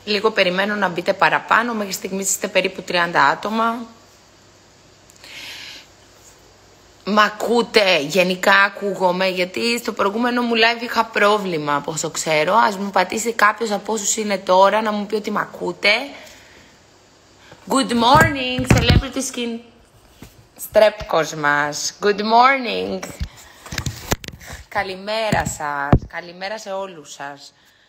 Λίγο περιμένω να μπείτε παραπάνω. Μέχρι στιγμής είστε περίπου 30 άτομα. Μ' ακούτε, γενικά ακούγομαι, γιατί στο προηγούμενο μου live είχα πρόβλημα, από όσο ξέρω. Ας μου πατήσει κάποιος από όσους είναι τώρα να μου πει ότι μ' ακούτε. Good morning, celebrity skin στρέπκος μας. Good morning. Καλημέρα σας. Καλημέρα σε όλους σας.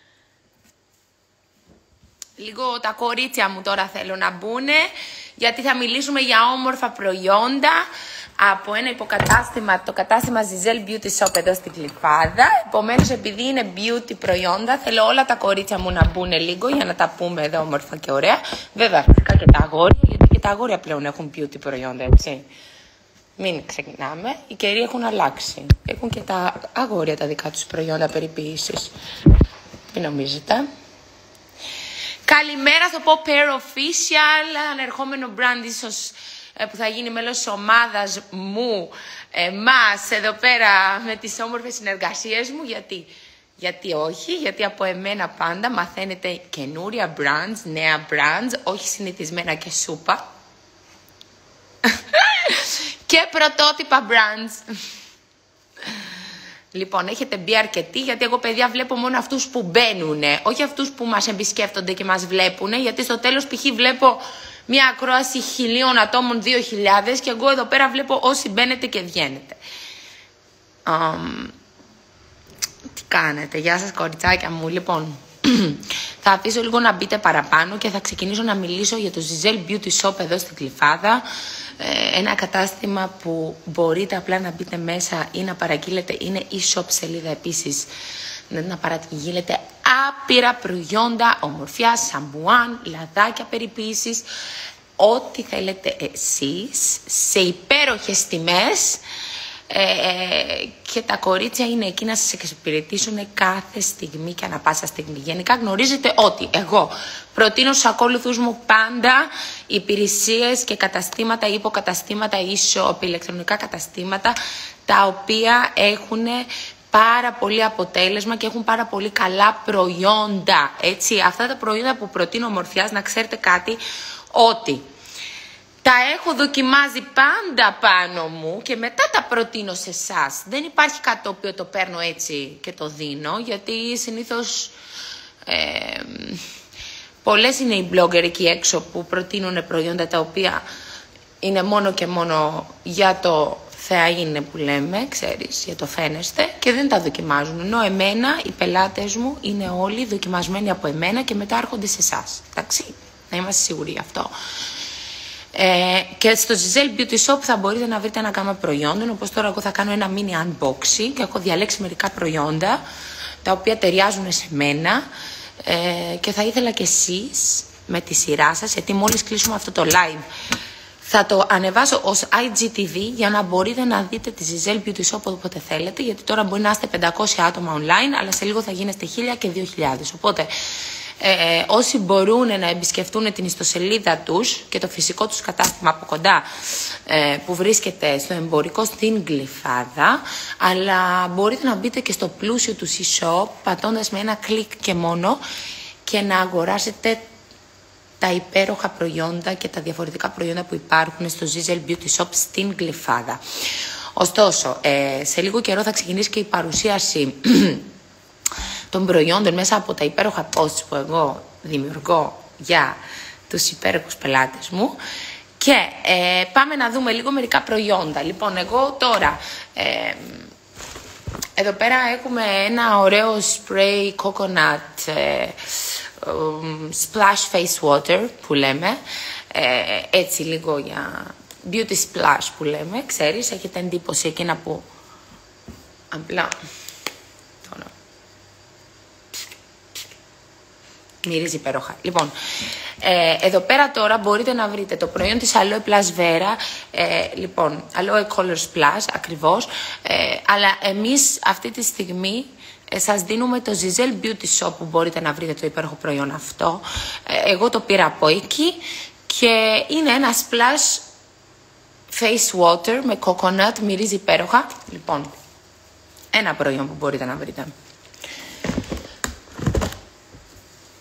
Λίγο τα κορίτσια μου τώρα θέλω να μπουνε, γιατί θα μιλήσουμε για όμορφα προϊόντα από ένα υποκατάστημα, το κατάστημα Zizel Beauty Shop εδώ στην Γλυφάδα. Επομένως, επειδή είναι beauty προϊόντα, θέλω όλα τα κορίτσια μου να μπουνε λίγο για να τα πούμε εδώ όμορφα και ωραία. Βέβαια, φυσικά και τα αγόρια, γιατί και τα αγόρια πλέον έχουν beauty προϊόντα, έτσι. Μην ξεκινάμε, οι καιροί έχουν αλλάξει. Έχουν και τα αγόρια τα δικά τους προϊόντα περιποίησης. Μην νομίζετε. Καλημέρα στο Pop Air Official, ανερχόμενο brand ίσως που θα γίνει μέλος της ομάδας μου, μας εδώ πέρα με τις όμορφες συνεργασίες μου. Γιατί όχι, γιατί από εμένα πάντα μαθαίνετε καινούρια brands, νέα brands, όχι συνηθισμένα και σούπα. Και πρωτότυπα brands. Λοιπόν, έχετε μπει αρκετοί, γιατί εγώ, παιδιά, βλέπω μόνο αυτούς που μπαίνουν, όχι αυτούς που μας εμπισκέφτονται και μας βλέπουν, γιατί στο τέλος π.χ. βλέπω μια ακρόαση 1.000 ατόμων, 2.000, και εγώ εδώ πέρα βλέπω όσοι μπαίνετε και βγαίνετε. Τι κάνετε, γεια σας κοριτσάκια μου. Λοιπόν, θα αφήσω λίγο να μπείτε παραπάνω και θα ξεκινήσω να μιλήσω για το Zizel Beauty Shop εδώ στην Γλυφάδα. Ένα κατάστημα που μπορείτε απλά να μπείτε μέσα ή να παραγγείλετε. Είναι e-shop σελίδα επίσης. Να παραγγείλετε άπειρα προϊόντα, ομορφιά, σαμπουάν, λαδάκια περιποίησης. Ό,τι θέλετε εσείς, σε υπέροχες τιμές. Και τα κορίτσια είναι εκεί να σας εξυπηρετήσουν κάθε στιγμή και ανα πάσα στιγμή. Γενικά γνωρίζετε ότι εγώ προτείνω στους ακόλουθους μου πάντα υπηρεσίες και καταστήματα, υποκαταστήματα, e-shop, ηλεκτρονικά καταστήματα, τα οποία έχουν πάρα πολύ αποτέλεσμα και έχουν πάρα πολύ καλά προϊόντα. Έτσι, αυτά τα προϊόντα που προτείνω ομορφιάς, να ξέρετε κάτι, ότι τα έχω δοκιμάζει πάντα πάνω μου και μετά τα προτείνω σε εσάς. Δεν υπάρχει κάτι το οποίο το παίρνω έτσι και το δίνω, γιατί συνήθως πολλές είναι οι blogger εκεί έξω που προτείνουν προϊόντα τα οποία είναι μόνο και μόνο για το θεά είναι που λέμε, ξέρεις, για το φαίνεστε, και δεν τα δοκιμάζουν. Ενώ εμένα, οι πελάτες μου είναι όλοι δοκιμασμένοι από εμένα και μετά έρχονται σε εσάς. Εντάξει, να είμαστε σίγουροι γι' αυτό. Και στο Zizel Beauty Shop θα μπορείτε να βρείτε ένα γάμα προϊόντων, όπως τώρα εγώ θα κάνω ένα mini unboxing και έχω διαλέξει μερικά προϊόντα τα οποία ταιριάζουν σε μένα, και θα ήθελα και εσείς με τη σειρά σας, γιατί μόλις κλείσουμε αυτό το live θα το ανεβάσω ως IGTV για να μπορείτε να δείτε τη Zizel Beauty Shop όποτε θέλετε, γιατί τώρα μπορεί να είστε 500 άτομα online, αλλά σε λίγο θα γίνεστε 1.000 και 2.000, οπότε όσοι μπορούν να εμπισκεφτούν την ιστοσελίδα τους και το φυσικό τους κατάστημα από κοντά, που βρίσκεται στο εμπορικό στην Γλυφάδα, αλλά μπορείτε να μπείτε και στο πλούσιο του e-shop πατώντας με ένα κλικ και μόνο και να αγοράσετε τα υπέροχα προϊόντα και τα διαφορετικά προϊόντα που υπάρχουν στο Zizel Beauty Shop στην Γλυφάδα. Ωστόσο, σε λίγο καιρό θα ξεκινήσει και η παρουσίαση των προϊόντων μέσα από τα υπέροχα posts που εγώ δημιουργώ για τους υπέροχους πελάτες μου, και πάμε να δούμε λίγο μερικά προϊόντα. Λοιπόν, εγώ τώρα εδώ πέρα έχουμε ένα ωραίο spray coconut splash face water που λέμε, έτσι λίγο για beauty splash που λέμε, ξέρεις, έχετε εντύπωση εκείνα που απλά μυρίζει υπέροχα. Λοιπόν, εδώ πέρα τώρα μπορείτε να βρείτε το προϊόν της Aloe Plus Vera, λοιπόν, Aloe Colors Plus ακριβώς, αλλά εμείς αυτή τη στιγμή σας δίνουμε το Zizel Beauty Shop που μπορείτε να βρείτε το υπέροχο προϊόν αυτό. Εγώ το πήρα από εκεί και είναι ένα splash face water με coconut, μυρίζει υπέροχα. Λοιπόν, ένα προϊόν που μπορείτε να βρείτε. Με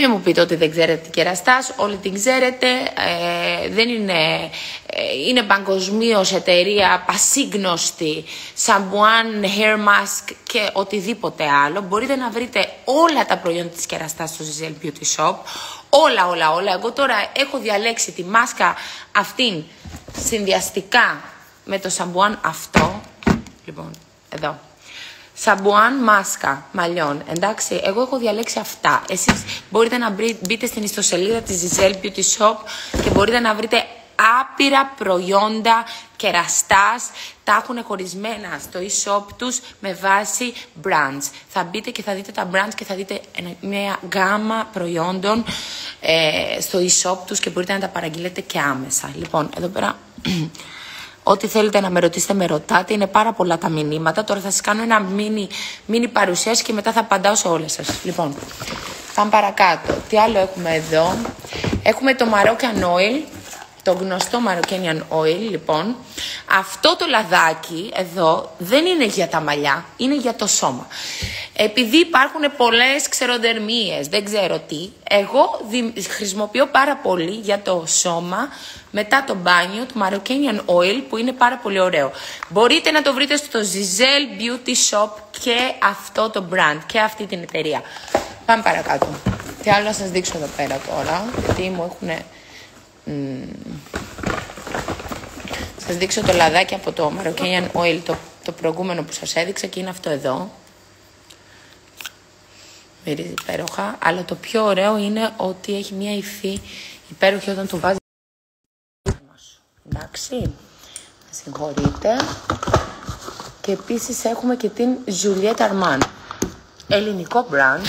Μην μου πείτε ότι δεν ξέρετε τι κεραστάς, όλοι την ξέρετε, δεν είναι παγκοσμίως εταιρεία πασίγνωστη, σαμπουάν, hair mask και οτιδήποτε άλλο. Μπορείτε να βρείτε όλα τα προϊόντα της κεραστάς στο Giselle Beauty Shop, όλα. Εγώ τώρα έχω διαλέξει τη μάσκα αυτήν συνδυαστικά με το σαμπουάν αυτό, λοιπόν, εδώ. Σαμπουάν μάσκα μαλλιών, εντάξει, εγώ έχω διαλέξει αυτά. Εσείς μπορείτε να μπείτε στην ιστοσελίδα της Giselle Beauty Shop και μπορείτε να βρείτε άπειρα προϊόντα κεραστάς. Τα έχουν χωρισμένα στο e-shop τους με βάση brands. Θα μπείτε και θα δείτε τα brands και θα δείτε μια γκάμα προϊόντων στο e-shop τους και μπορείτε να τα παραγγείλετε και άμεσα. Λοιπόν, εδώ πέρα... Ό,τι θέλετε να με ρωτήσετε, με ρωτάτε. Είναι πάρα πολλά τα μηνύματα. Τώρα θα σας κάνω ένα μίνι παρουσίαση και μετά θα απαντάω σε όλες σας. Λοιπόν, πάμε παρακάτω. Τι άλλο έχουμε εδώ? Έχουμε το Moroccan Oil, το γνωστό Moroccan Oil, λοιπόν. Αυτό το λαδάκι εδώ δεν είναι για τα μαλλιά, είναι για το σώμα. Επειδή υπάρχουν πολλές ξεροδερμίες, δεν ξέρω τι, εγώ χρησιμοποιώ πάρα πολύ για το σώμα μετά το μπάνιο το Moroccan Oil, που είναι πάρα πολύ ωραίο. Μπορείτε να το βρείτε στο Giselle Beauty Shop και αυτό το brand και αυτή την εταιρεία. Πάμε παρακάτω. Τι άλλο να σας δείξω εδώ πέρα τώρα, γιατί μου έχουν... Σας δείξω το λαδάκι από το Moroccan Oil, το προηγούμενο που σας έδειξα, και είναι αυτό εδώ. Μυρίζει υπέροχα, αλλά το πιο ωραίο είναι ότι έχει μια υφή υπέροχη όταν το βάζει. Εντάξει, συγχωρείτε. Και επίσης έχουμε και την Juliette Armand, ελληνικό brand.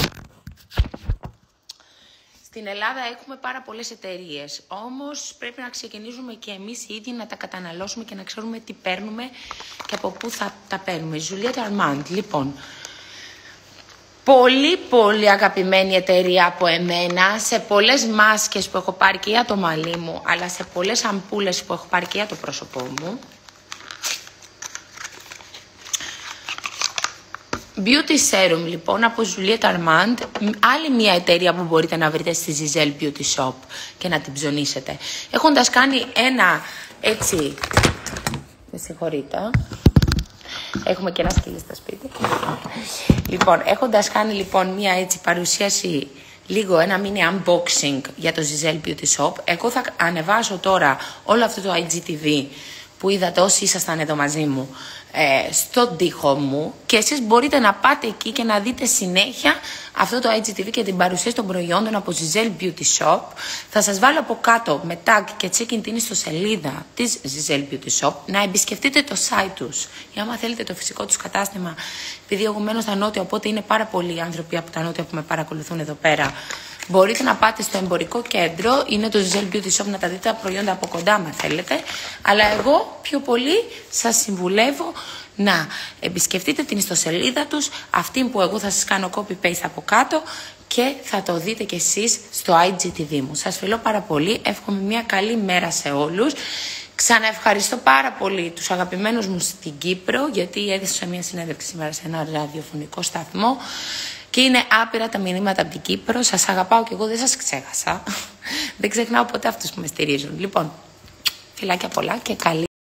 Στην Ελλάδα έχουμε πάρα πολλές εταιρείες, όμως πρέπει να ξεκινήσουμε και εμείς οι ίδιοι να τα καταναλώσουμε και να ξέρουμε τι παίρνουμε και από πού θα τα παίρνουμε. Juliette Armand, λοιπόν, πολύ αγαπημένη εταιρεία από εμένα, σε πολλές μάσκες που έχω πάρει και για το μαλλί μου, αλλά σε πολλές αμπούλες που έχω πάρει και για το πρόσωπό μου. Beauty Serum, λοιπόν, από Juliette Armand, άλλη μια εταιρεία που μπορείτε να βρείτε στη Giselle Beauty Shop και να την ψωνίσετε. Έχοντας κάνει ένα έτσι, με συγχωρείτε, έχουμε και ένα σκυλί στα σπίτι. Λοιπόν, έχοντας κάνει λοιπόν μια έτσι παρουσίαση, λίγο ένα mini unboxing για το Giselle Beauty Shop, εγώ θα ανεβάσω τώρα όλο αυτό το IGTV που είδατε όσοι ήσασταν εδώ μαζί μου στον τοίχο μου, και εσείς μπορείτε να πάτε εκεί και να δείτε συνέχεια αυτό το IGTV και την παρουσίαση των προϊόντων από Giselle Beauty Shop. Θα σας βάλω από κάτω με tag και check-in την ιστοσελίδα της Giselle Beauty Shop, να επισκεφτείτε το site τους. Για άμα θέλετε το φυσικό τους κατάστημα, επειδή εγώ μένω στα νότια, οπότε είναι πάρα πολλοί άνθρωποι από τα νότια που με παρακολουθούν εδώ πέρα. Μπορείτε να πάτε στο εμπορικό κέντρο, είναι το Giselle Beauty Shop, να τα δείτε τα προϊόντα από κοντά αν θέλετε. Αλλά εγώ πιο πολύ σας συμβουλεύω να επισκεφτείτε την ιστοσελίδα τους, αυτή που εγώ θα σας κάνω copy-paste από κάτω, και θα το δείτε κι εσείς στο IGTV μου. Σας φιλώ πάρα πολύ, εύχομαι μια καλή μέρα σε όλους. Ξαναευχαριστώ πάρα πολύ τους αγαπημένους μου στην Κύπρο, γιατί έδωσα μια συνέντευξη σήμερα σε ένα ραδιοφωνικό σταθμό και είναι άπειρα τα μηνύματα από την Κύπρο. Σας αγαπάω και εγώ, δεν σας ξέχασα. Δεν ξεχνάω ποτέ αυτούς που με στηρίζουν. Λοιπόν, φιλάκια πολλά και καλή